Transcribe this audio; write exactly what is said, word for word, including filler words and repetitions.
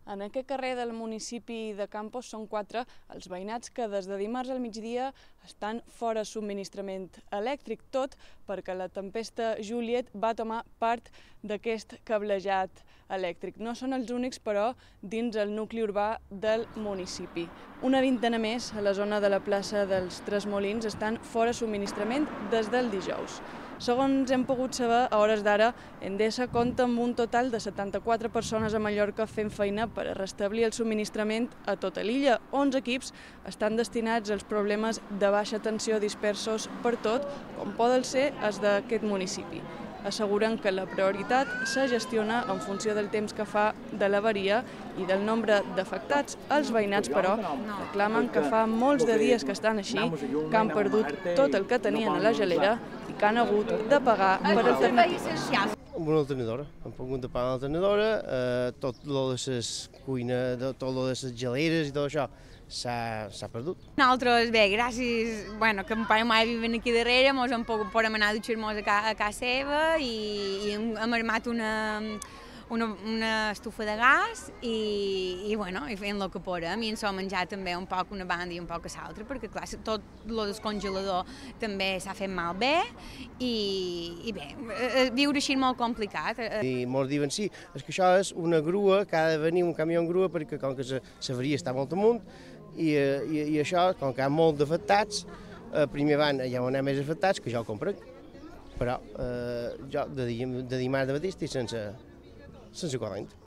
En aquest carrer del municipi de Campos són quatre els veïnats que des de dimarts al migdia estan fora subministrament elèctric, tot perquè la tempesta Juliet va tomar part d'aquest cablejat elèctric. No són els únics, però, dins el nucli urbà del municipi. Una vintena més a la zona de la plaça dels Tres Molins estan fora subministrament des del dijous. Segons hem pogut saber, a hores d'ara, Endesa compta amb un total de setanta-quatre persones a Mallorca fent feina per a restablir el subministrament a tota l'illa. onze equips estan destinats als problemes de baixa tensió dispersos per tot, com poden ser els d'aquest municipi. Asseguren que la prioritat se gestiona en funció del temps que fa de l'avaria i del nombre d'afectats. Els veïnats, però, reclamen que fa molts de dies que estan així, que han perdut tot el que tenien a la gelera i que han hagut de pagar per alternatives. Amb una alternadora, hem pogut de pagar una alternadora, eh, tot lo de les cuines, tot lo de les geleres i tot això s'ha perdut. Nosaltres, bé, gràcies, bueno, que mon pare i mare viuen aquí darrere, mos hem pogut podem anar a dutxar-nos a, ca, a casa seva i, i hem, hem armat una, una, una estufa de gas i, i bueno, i fent el que podem i ens ho menjar també un poc una banda i un poc a l'altra, perquè clar, tot el descongelador també s'ha fet malbé i, i bé, viure així és molt complicat. I molts diuen, sí, és que això és una grua, que ha de venir un camió en grua perquè com que l'avaria està molt amunt i, i, i això, com que hi ha molt d'afectats, eh, primer van allà on hi ha més afectats, que jo ho comprenc, però eh, jo de, de dimarts de matí estic sense, sense corrent.